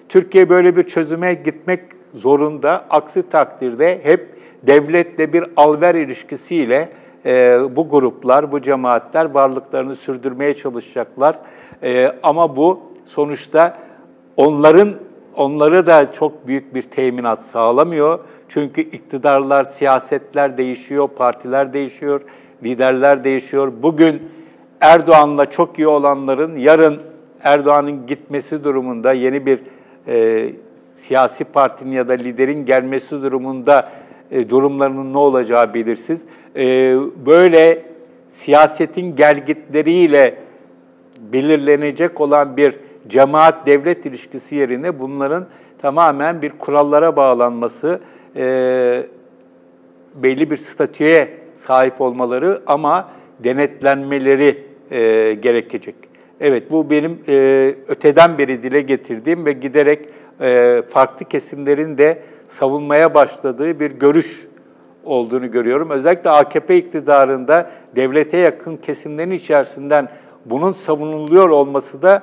Türkiye böyle bir çözüme gitmek zorunda. Aksi takdirde hep devletle bir al-ver ilişkisiyle bu gruplar, bu cemaatler varlıklarını sürdürmeye çalışacaklar. Ama bu sonuçta onları da çok büyük bir teminat sağlamıyor. Çünkü iktidarlar, siyasetler değişiyor, partiler değişiyor, liderler değişiyor. Bugün Erdoğan'la çok iyi olanların yarın Erdoğan'ın gitmesi durumunda yeni bir siyasi partinin ya da liderin gelmesi durumunda durumlarının ne olacağı belirsiz. Böyle siyasetin gelgitleriyle belirlenecek olan bir cemaat-devlet ilişkisi yerine bunların tamamen bir kurallara bağlanması, belli bir statüye sahip olmaları ama denetlenmeleri gerekecek. Evet, bu benim öteden beri dile getirdiğim ve giderek farklı kesimlerin de savunmaya başladığı bir görüş olduğunu görüyorum. Özellikle AKP iktidarında devlete yakın kesimlerin içerisinden bunun savunuluyor olması da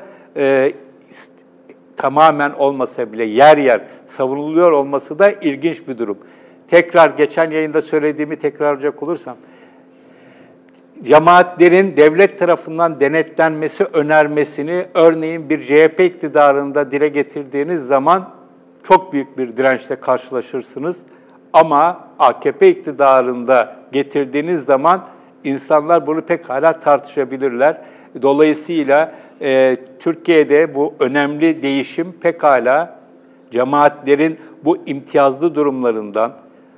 tamamen olmasa bile yer yer savunuluyor olması da ilginç bir durum. Tekrar geçen yayında söylediğimi tekrarlayacak olursam, cemaatlerin devlet tarafından denetlenmesi önermesini örneğin bir CHP iktidarında dile getirdiğiniz zaman çok büyük bir dirençle karşılaşırsınız. Ama AKP iktidarında getirdiğiniz zaman insanlar bunu pekala tartışabilirler. Dolayısıyla Türkiye'de bu önemli değişim pekala cemaatlerin bu imtiyazlı durumlarından,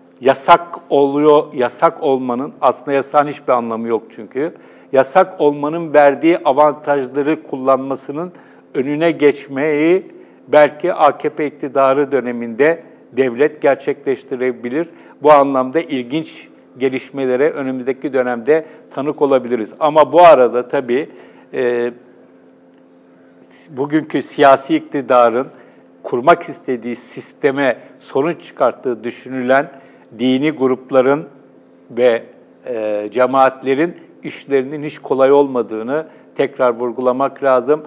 yasak olmanın, aslında yasağın hiçbir anlamı yok çünkü, yasak olmanın verdiği avantajları kullanmasının önüne geçmeyi belki AKP iktidarı döneminde devlet gerçekleştirebilir. Bu anlamda ilginç gelişmelere önümüzdeki dönemde tanık olabiliriz. Ama bu arada tabii bugünkü siyasi iktidarın kurmak istediği sisteme sorun çıkarttığı düşünülen dini grupların ve cemaatlerin işlerinin hiç kolay olmadığını tekrar vurgulamak lazım.